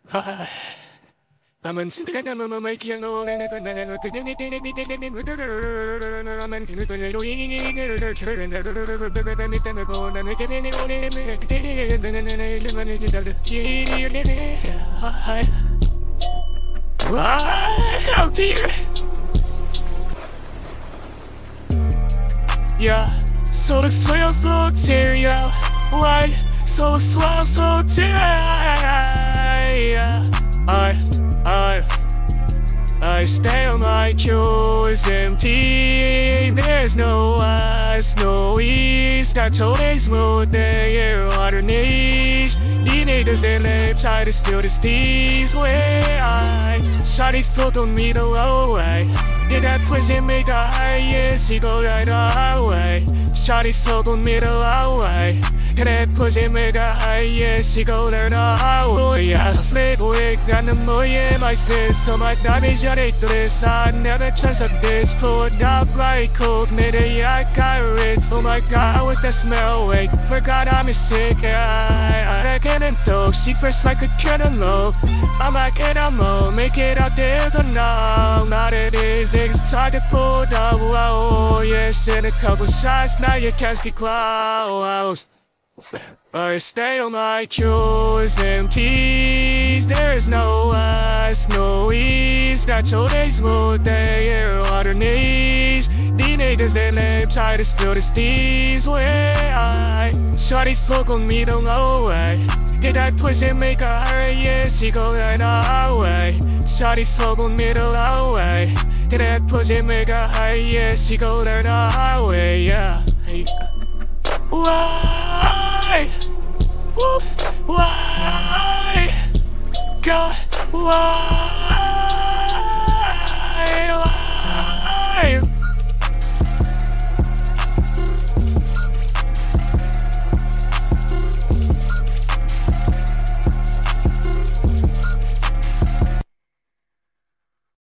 I'm 진짜 너무 마이키야 너네 그날 그냥 Oh dear. Yeah, so the soil so tear, why so slow so tear? I stay on my cures empty. There's no eyes, no ease. Got always moved there underneath. The niggas they live try to steal the steez where I shot his foot on me the low way. Did that pussy make the highest? He go right away. Shot his foot on me the low way. That pussy make the highest? He go right away. I sleep awake, got the moye my fist. So my damage on it to this. I never trusted this. Pulled up like cold, made a yak red. Oh my god, what's that smell? Wait, forgot I'm sick. I can't talk. Secrets like a cantaloupe. I'm like animal, make it out there for now. Not it is, niggas try to pull up. Oh yes, in a couple shots, now you can't get close. I stay on my cures and peace. There is no eyes, no ease. Got your days moved there underneath. The niggas they live try to steal the steez where I shorty fuck on me the low way. Did that pussy make a hurry? Yes, he go right away. Shorty fuck on me the low way. Did that pussy make a hurry? Yes, he go right away. Yeah. Why? Why? God, why?